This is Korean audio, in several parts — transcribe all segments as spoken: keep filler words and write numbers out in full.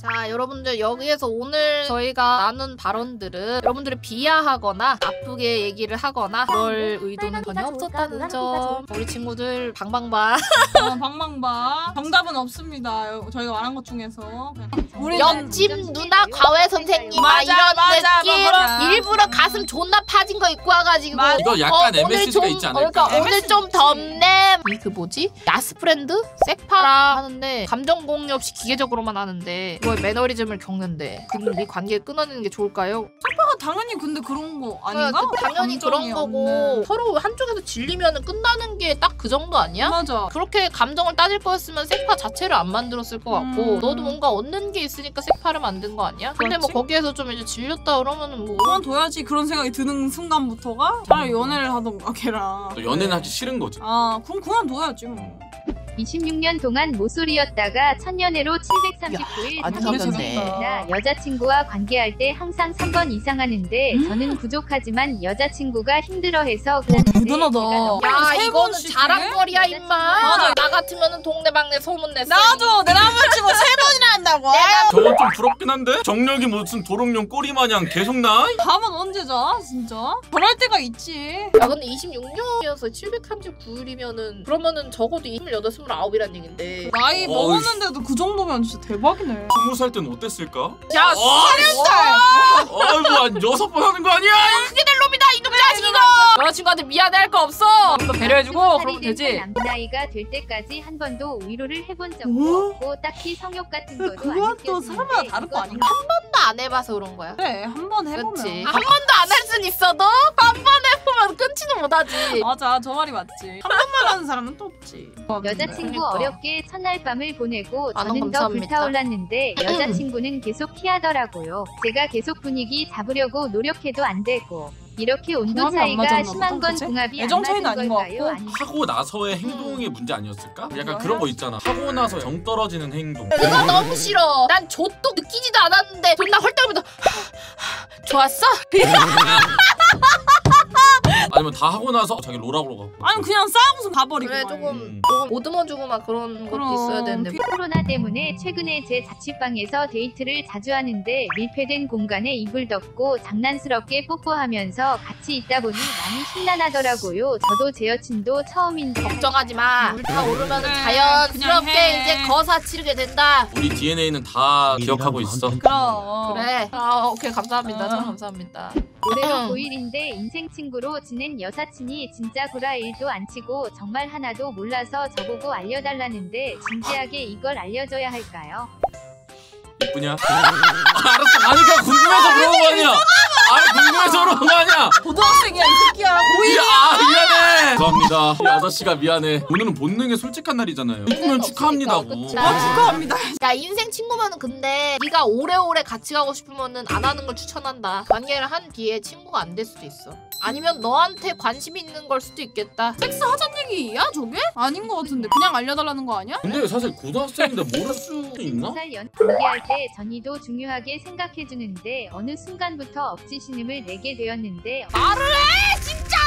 자, 여러분들 여기에서 오늘 저희가 나눈 발언들은 여러분들이 비하하거나 나쁘게 얘기를 하거나 그럴 의도는 전혀 없었다는 점. 우리 친구들 방방바. 어, 방방바. 정답은 없습니다. 저희가 말한 것 중에서. 우리 옆집 누나 과외 선생님 막 이런 맞아, 느낌. 맞아. 일부러 가슴 존나 파진 거 입고 와가지고. 맞아. 이거 약간 어, 엠에스지가 있지 않을까? 어, 그러니까 오늘 좀 덥네. 그 뭐지? 야스프렌드? 색파라 하는데 감정 공유 없이 기계적으로만 하는데 그거에 매너리즘을 겪는데 그럼 이 관계 끊어내는 게 좋을까요? 색파가 당연히 근데 그런 거 아닌가? 그, 당연히 그런 거고 없는. 서로 한쪽에서 질리면 끝나는 게 딱 그 정도 아니야? 맞아. 그렇게 감정을 따질 거였으면 색파 자체를 안 만들었을 것 같고 음. 너도 뭔가 얻는 게 있으니까 색파를 만든 거 아니야? 근데 뭐 거기에서 좀 이제 질렸다 그러면은 뭐 그만둬야지. 그런 생각이 드는 순간부터가 차라리 연애를 하던가 걔랑. 또 연애는 하기 싫은 거지. 아 그럼 그만둬야지 뭐. 이십육 년 동안 모쏠이었다가 첫 연애로 칠백삼십구 일 사귀었습니다. 여자친구와 관계할 때 항상 삼 번 이상 하는데 음? 저는 부족하지만 여자친구가 힘들어해서 대단하다. 야 이거는 자랑거리야 임마. 맞아. 나 같으면은 동네방네 소문냈어. 나도 내 남자친구 세 번이나 한다고. 저건 좀 부럽긴 한데? 정력이 무슨 도롱뇽 꼬리 마냥 계속 나? 밤은 언제 자 진짜? 그럴 때가 있지. 야 근데 이십육 년이어서 칠백삼십구 일이면은 그러면은 적어도 스물여덟, 스물아홉이란 얘기인데 나이 먹었는데도 그 정도면 진짜 대박이네. 스무 살 때는 어땠을까? 야 서른 살! 아이고 한 여섯 번 하는 거 아니야? 그게 될 놈이다 이놈 자식 이거! 여자친구한테 미안해할 거 없어! 좀 더 배려해주고 그러면 되지. 나이가 될 때까지 한 번도 위로를 해본 적도 없고 딱히 성욕 같은 거도 안 그건 또 느꼈는데 사람마다 다를 거 아닌가? 한 번도 안 해봐서 그런 거야. 그래 한 번 해보면. 그치. 한 번도 안 할 순 있어도 한 번 해보면 끊지는 못하지. 맞아 저 말이 맞지. 한 번만 하는 사람은 또 없지. 여자친구 그러니까. 어렵게 첫날 밤을 보내고 아, 저는 더 감사합니다. 불타올랐는데 여자친구는 계속 피하더라고요. 제가 계속 분위기 잡으려고 노력해도 안 되고 이렇게 온도 차이가 심한 건 궁합이 안 애정 차이는 맞은 아닌 것 걸까요? 같고. 아니, 하고 나서의 행동의 문제 아니었을까? 약간 그런 거 있잖아. 하고 나서 정 떨어지는 행동. 그거 너무 싫어. 난 좆도 느끼지도 않았는데 존나 헐떡이면서 좋았어? 아니면 다 하고 나서 자기 롤하고 가고. 아니 그냥 싸우고서 가버리고. 그래 막. 조금 음. 조금 오드머주고 막 그런 그럼. 것도 있어야 되는데 코로나 때문에 최근에 제 자취방에서 데이트를 자주 하는데 밀폐된 공간에 이불 덮고 장난스럽게 뽀뽀하면서 같이 있다 보니 많이 심란하더라고요. 저도 제 여친도 처음인데 걱정하지 마. 불타오르면 그래, 자연스럽게 그냥 해. 이제 거사 치르게 된다. 우리 디엔에이는 다 기억하고 있어. 그럼. 그래. 아 오케이 감사합니다. 어. 참 감사합니다. 올해로 고일인데 인생 친구로 지낸 여사친이 진짜 구라 일도 안 치고 정말 하나도 몰라서 저보고 알려달라는데 진지하게 이걸 알려줘야 할까요? 이쁘냐? 아, 알았어. 아니 그냥 궁금해서 물어본 거 아니야. 아니 궁금해서 물어본 거 아니야. 고등학생이야 이 새끼야. 고일이야. 아 미안해. 죄송합니다. 이 아저씨가 미안해. 오늘은 본능의 솔직한 날이잖아요. 이쁘면 축하합니다고. 그치. 아 축하합니다. 야 인생 친구면은 근데 네가 오래오래 같이 가고 싶으면은 안 하는 걸 추천한다. 관계를 한 뒤에 친구가 안 될 수도 있어. 아니면 너한테 관심 있는 걸 수도 있겠다. 섹스 하자는 얘기야 저게? 아닌 것 같은데 그냥 알려달라는 거 아니야? 근데 사실 고등학생인데 모를 수 있나? 살 연 관계할 때 전이도 중요하게 생각해주는데 어느 순간부터 억지 신음을 내게 되었는데 말을 해 진짜.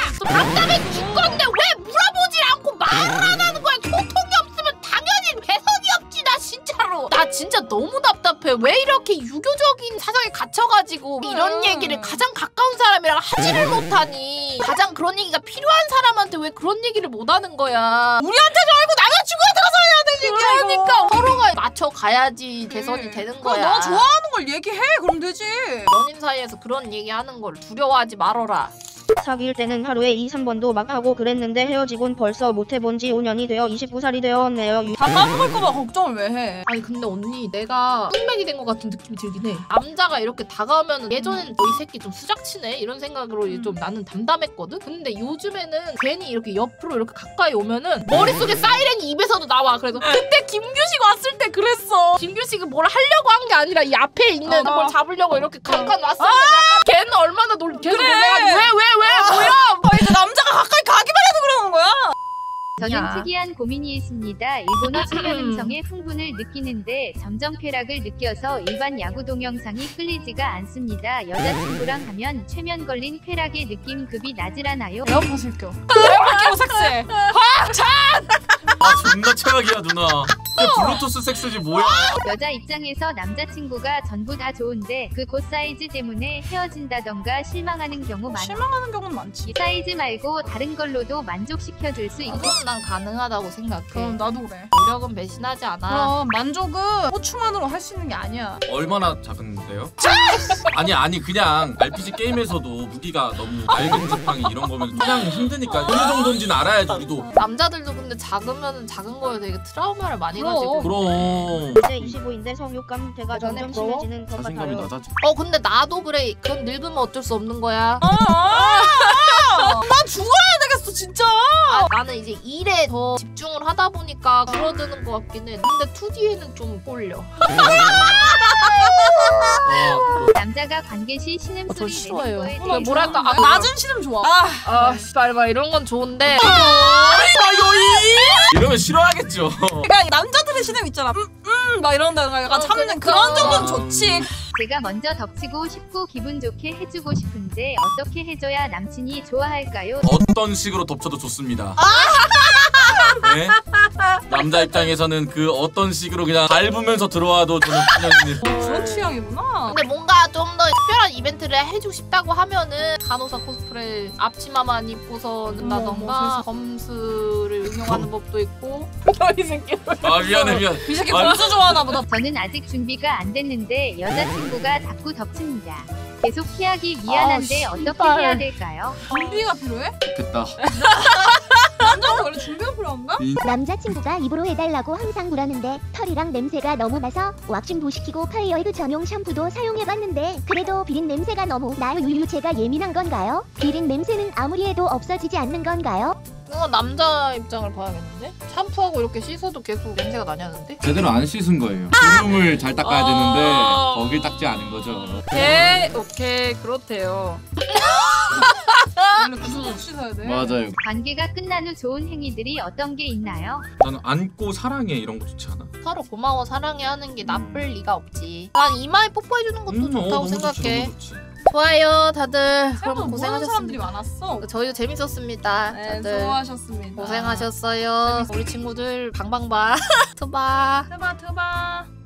답답해 죽건데 왜 물어보질 않고 말을 안 하는 거야. 소통이 없으면 당연히 개선이 없지. 나 진짜로 나 진짜 너무 답답해. 왜 이렇게 유교적인 사정에 갇혀가지고 이런 얘기를 가장 가까운 사람이랑 하지를 못하니. 가장 그런 얘기가 필요한 사람한테 왜 그런 얘기를 못하는 거야. 우리한테도 알고 남자친구한테 가서 해야 될 얘기야. 그러니까 서로가 맞춰가야지 개선이 되는 거야. 너 좋아하는 걸 얘기해 그럼 되지. 연인 사이에서 그런 얘기하는 걸 두려워하지 말어라. 사귈 때는 하루에 이, 삼 번도 막 하고 그랬는데 헤어지곤 벌써 못해본 지 오 년이 되어 이십구 살이 되었네요. 다 까먹을까봐 걱정을 왜 해? 아니 근데 언니 내가 흑맥이 된 것 같은 느낌이 들긴 해. 남자가 이렇게 다가오면 예전에는 너 이 새끼 좀 수작치네 이런 생각으로 음. 좀 나는 담담했거든? 근데 요즘에는 괜히 이렇게 옆으로 이렇게 가까이 오면은 머릿속에 사이렌이 입에서도 나와. 그래서 그때 김규식 왔을 때 그랬어. 김규식이 뭘 하려고 한 게 아니라 이 앞에 있는 어. 뭘 잡으려고 이렇게 칸칸 왔었는데 아! 걔는 얼마나 놀 걔는 그래. 내가 왜 왜 왜 뭐야? 아, 이제 남자가 가까이 가기만 해도 그러는 거야. 저는 야. 특이한 고민이 있습니다. 일본어 초면 음성에 흥분을 느끼는데 점점 쾌락을 느껴서 일반 야구 동영상이 끌리지가 않습니다. 여자친구랑 하면 최면 걸린 쾌락의 느낌 급이 나질 않아요. 에어팟을 껴. 에어팟 끼고 삭제. 아 존나 최악이야 누나. 블루투스 섹스지 뭐야? 여자 입장에서 남자친구가 전부 다 좋은데 그 곧 사이즈 때문에 헤어진다던가 실망하는 경우 많아. 실망하는 경우는 많지. 이 사이즈 말고 다른 걸로도 만족시켜줄 수 있고. 그건 난 가능하다고 생각해. 그럼 나도 그래. 노력은 배신하지 않아. 그럼 만족은 호추만으로 할 수 있는 게 아니야. 얼마나 작은데요? 아니 아니 그냥 알피지 게임에서도 무기가 너무 낡은 지팡이 이런 거면 그냥 힘드니까 어느 정도인지는 알아야지 우리도. 남자들도 근데 작으면 작은 거에 되게 트라우마를 많이 그럼. 가지고. 그럼 이제 이십오인데 성욕 감퇴가 점점 심해지는 것 자신감이 같아요. 낮아지. 어 근데 나도 그래. 그럼 늙으면 어쩔 수 없는 거야. 아, 아, 나 죽어야 되겠어 진짜. 아, 나는 이제 일에 더 집중을 하다 보니까 줄어드는 것 같긴 해. 근데 투디에는 좀 꼴려. 어, 남자가 관계 시 어, 저 신음소리 내는 싫어해요. 거에 그 대해서 뭐랄까, 아, 낮은 신음 좋아. 아, 아, 씨발, 막 이런 건 좋은데. 이러면 싫어하겠죠. 그러니까 남자들의 신음 있잖아. 음, 음, 막 이런다던가 약간 어, 참는 그러니까. 그런 정도는 좋지. 제가 먼저 덮치고 싶고 기분 좋게 해주고 싶은데 어떻게 해줘야 남친이 좋아할까요? 어떤 식으로 덮쳐도 좋습니다. 네? 남자 입장에서는 그 어떤 식으로 그냥 밟으면서 들어와도 저는 그냥 그런 취향이구나. 근데 뭔가 좀 더 특별한 이벤트를 해주고 싶다고 하면은 간호사 코스프레 앞치마만 입고서 는다던가 검수를 응용하는 법도 있고. 너이 새끼. 아 미안해 미안. 이 새끼 아니. 검수 좋아하나 보다. 저는 아직 준비가 안 됐는데 여자친구가 자꾸 덮칩니다. 계속 피하기 미안한데 아, 어떻게 씨발. 해야 될까요? 준비가 필요해? 됐다. 남자는 원래 준비가 필요한가? 남자친구가 입으로 해달라고 항상 그러는데 털이랑 냄새가 너무 나서 왁싱도 시키고 파이어에드 전용 샴푸도 사용해봤는데 그래도 비린 냄새가 너무 나요. 유유 제가 예민한 건가요? 비린 냄새는 아무리 해도 없어지지 않는 건가요? 이건 남자 입장을 봐야겠는데? 샴푸하고 이렇게 씻어도 계속 냄새가 나냐는데? 제대로 안 씻은 거예요. 주름을 잘 닦아야 되는데 거길 닦지 않은 거죠. 오케이, 오케이, 그렇대요. 원래 구슬도 씻어야 돼. 맞아요. 관계가 끝난 후 좋은 행위들이 어떤 게 있나요? 나는 안고 사랑해 이런 거 좋지 않아? 서로 고마워, 사랑해 하는 게 나쁠 리가 없지. 난 이마에 뽀뽀해주는 것도 음, 어, 좋다고 너무 생각해. 좋지, 너무 좋지. 좋아요, 다들. 생각보다 그럼 모르는 사람들이 고생하셨습니다. 많았어. 저희도 재밌었습니다. 네, 다들 수고하셨습니다. 고생하셨어요. 우리 친구들 방방바. 투바. 트바 트바.